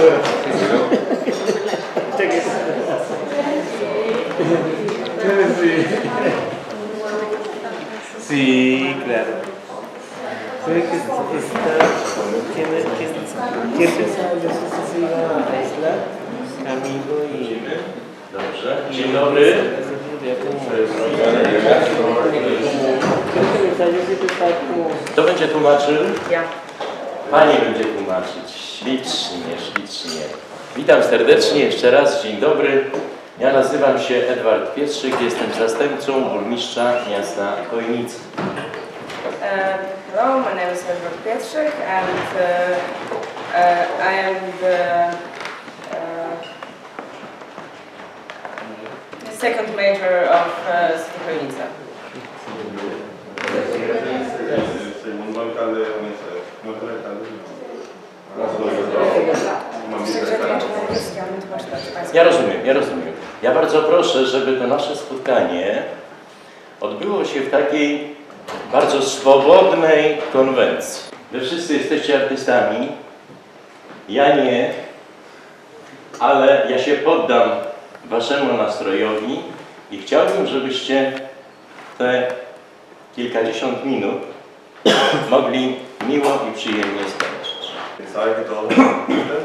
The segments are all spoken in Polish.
Sí, claro. Creo que ¿quién pensaba que se iba a aislar? Amigo y... Dobrze. Dzień dobry. Kto będzie tłumaczył? Ja. Pani będzie tłumaczyć. Ślicznie, ślicznie. Witam serdecznie jeszcze raz. Dzień dobry. Ja nazywam się Edward Pietrzyk. Jestem zastępcą burmistrza miasta Chojnice. Hello, my name is Edward Pietrzyk and I am the second mayor of City Chojnice. Segundo alcalde de Chojnice, no es el alcalde. Ja rozumiem. Ja bardzo proszę, żeby to nasze spotkanie odbyło się w takiej bardzo swobodnej konwencji. Wy wszyscy jesteście artystami, ja nie, ale ja się poddam waszemu nastrojowi i chciałbym, żebyście te kilkadziesiąt minut mogli miło i przyjemnie spędzić. Sabe que todos somos artistas,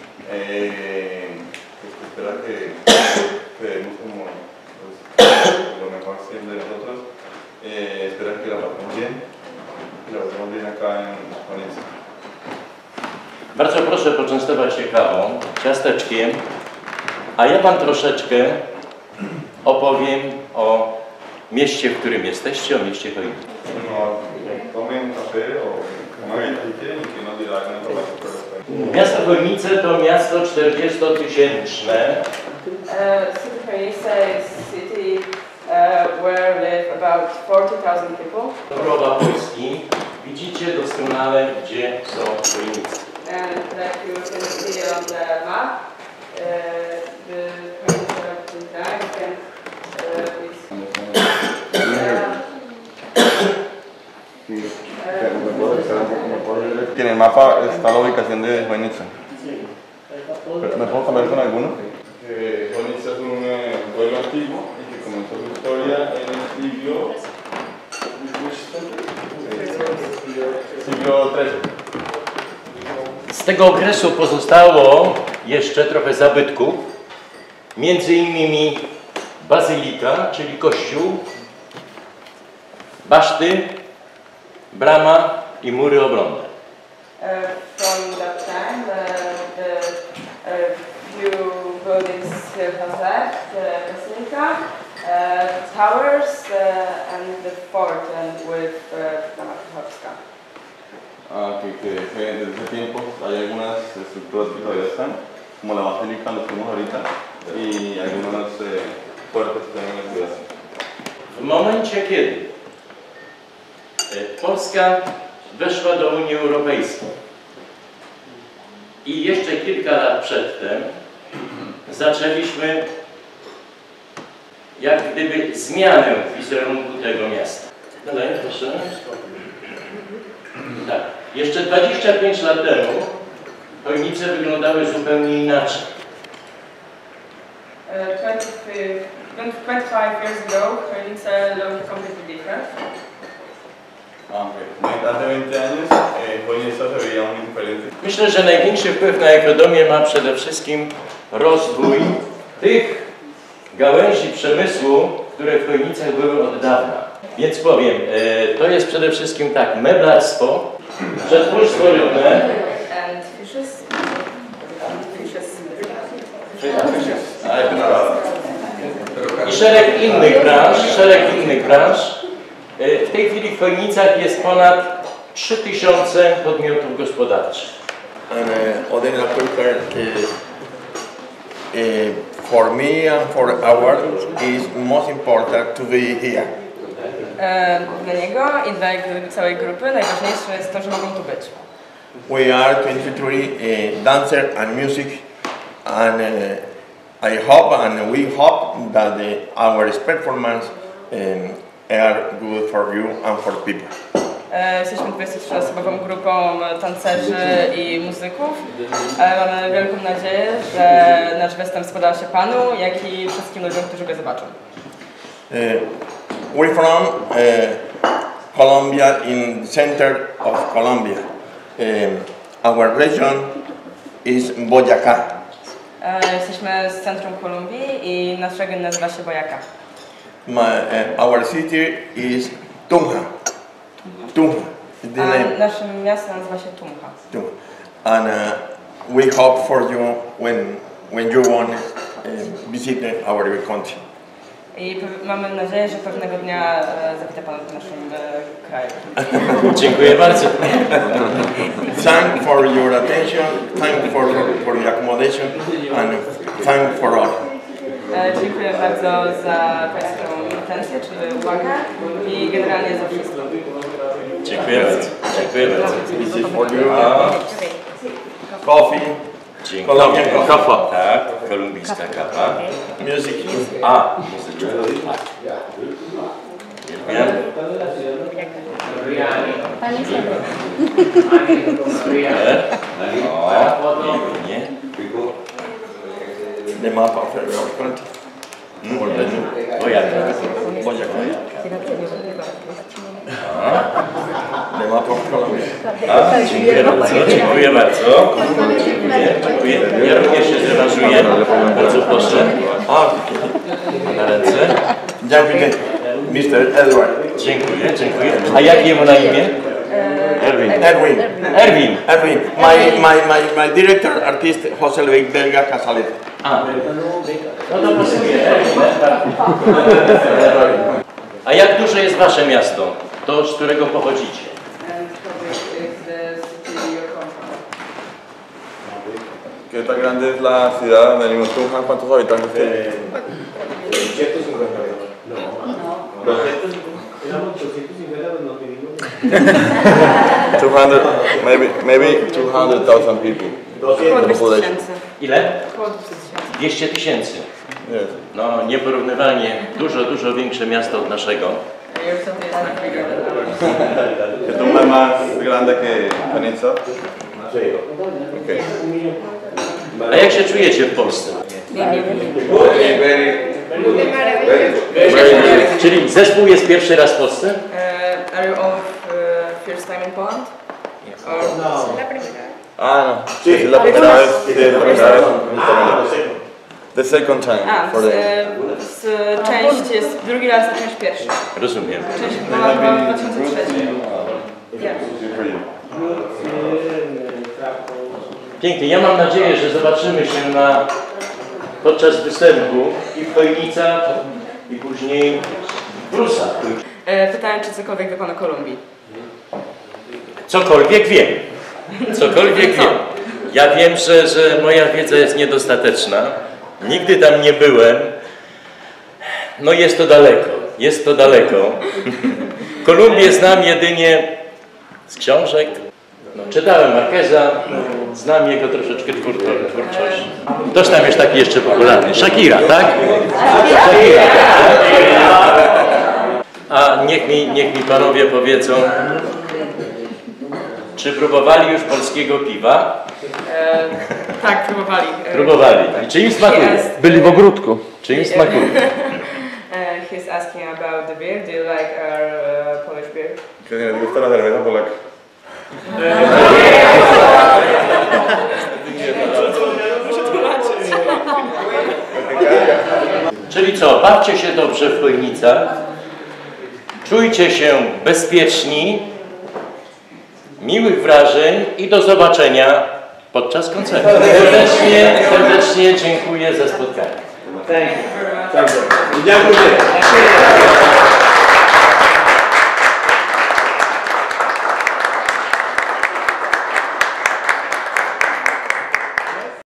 espera que demos como lo mejor siempre de nosotros, espera que la pasemos bien y la pasemos bien acá en Chojnice. Bardzo proszę poczęstować się kawą, ciasteczkiem, a ja wam troszeczkę opowiem o mieście, w którym jesteście, o mieście Chojnice. Tomen café o coman si quieren y que nos dirá alguna información por respecto. Miasto Chojnice to miasto 40-tysięczne. City Chojnice is a city where live about 40,000 people. Królowa Polski. Widzicie doskonale, gdzie są Chojnice. And like you can see on the map, the Chojnice of Chojnice En el mapa está la ubicación de Chojnice. ¿Me puedo cambiar con alguno? Chojnice es un pueblo antiguo y que comenzó su historia en el siglo XIII. Z tego okresu pozostało jeszcze trochę zabytków, między innymi bazylika, czyli kościół, baszty, brama i mury obronne. From that time, the few buildings still have left, the basilica, towers, and the fort, and with Brama Kruchowska. Que desde ese tiempo hay algunas estructuras que todavía están, como la basílica, lo tenemos ahorita, y algunas puertas que están en la ciudad. W momencie, kiedy Polska weszła do Unii Europejskiej i jeszcze kilka lat przedtem zaczęliśmy jak gdyby zmianę wizerunku tego miasta. Dalej, proszę. Tak. Jeszcze 25 lat temu Chojnice wyglądały zupełnie inaczej. 25 years ago, Chojnice looked completely different. Hace 20 años, Chojnice se veía muy diferente. Myślę, że największy wpływ na ekonomię ma przede wszystkim rozwój tych gałęzi przemysłu, które w Chojnicach były od dawna. Więc powiem, to jest przede wszystkim tak, meblarstwo, przetwórstwo rybne i szereg innych branż. W tej chwili w Chojnicach jest ponad 3000 podmiotów gospodarczych. Odena Kulkar, for me and for our is most important to be here. Dla niego i dla całej grupy najważniejsze jest to, że mogą tu być. We are 23 dancer and music, and I hope and we hope that our performance are good for you and for people. Jesteśmy 23-osobową grupą tancerzy i muzyków. Mamy wielką nadzieję, że nasz występ spodoba się Panu, jak i wszystkim ludziom, którzy go zobaczą. We're from Colombia, in the center of Colombia. Our region is Boyacá. Jesteśmy z centrum Kolumbii i nasz region nazywa się Boyacá. Our city is Tunja. Tunja is the name. Nasze miasto nazywa się Tunja. Tunja. And we hope for you when you want visit our country. I mamy nadzieję, że pewnego dnia zawita Pan w naszym kraju. Dziękuję bardzo. Thank for your attention, thank for your accommodation, and thank for all. Dziękuję bardzo za Państwa intencję, czyli uwagę i generalnie za wszystko. Dziękuję bardzo. Dziękuję bardzo. This is for you. Coffee. Dziękuję. Colombian coffee. Tak, kolumbijska kawa. Music. A, muzyczka. Dziękuję. Nie. The map of our country. Boyacá. The map of Colombia. A, dziękuję bardzo, dziękuję bardzo. Dziękuję. Ja również się zrewanżuję. Bardzo proszę. Na ręce. Dziękuję. Mr. Edward. Dziękuję, dziękuję. A jak jemu na imię? Erwin. Erwin. Erwin. My director, artist José Luis Belga Casales. A, no to pasuje. Erwin. A jak duże jest wasze miasto? To, z którego pochodzicie? ¿Qué tan grande es la ciudad donde venimos? Tunja, ¿cuántos habitantes tiene? 200, maybe 200,000 people. Około 200 tysięcy. Ile? Około 200 tysięcy. 200 tysięcy. Yes. No, nieporównywalnie dużo większe miasto od naszego. ¿Que Tunja es más grande que Peniza? Okay. A jak się czujecie w Polsce? Czyli zespół jest pierwszy raz w Polsce? Are you all first time in Poland? Ah, no. Sí, es la primera vez. Sí, es la primera vez. The second time for the... Część jest drugi raz, a część pierwsza. Rozumiem. Część była w 2003. Pięknie. Ja mam nadzieję, że zobaczymy się podczas występu i w Chojnicach, i później w Brusach. Pytałem, czy cokolwiek wie Pan o Kolumbii. Cokolwiek wiem. Cokolwiek wiem. Ja wiem, że moja wiedza jest niedostateczna. Nigdy tam nie byłem. No jest to daleko. Jest to daleko. Kolumbię znam jedynie z książek. No, czytałem Marqueza, znam jego troszeczkę twórczość. Ktoś tam jest taki jeszcze popularny. Shakira, tak? Shakira. A niech mi panowie powiedzą, czy próbowali już polskiego piwa? Tak, próbowali. Próbowali. I czy im smakuje? Byli w ogródku. Czy im smakuje? He's asking about the beer. Do you like our Polish beer? ¿Que te gusta la cerveza polaca? Czyli co? Bawcie się dobrze w Chojnicach. Czujcie się bezpieczni. Miłych wrażeń i do zobaczenia podczas koncertu. Serdecznie dziękuję za spotkanie. Dziękuję.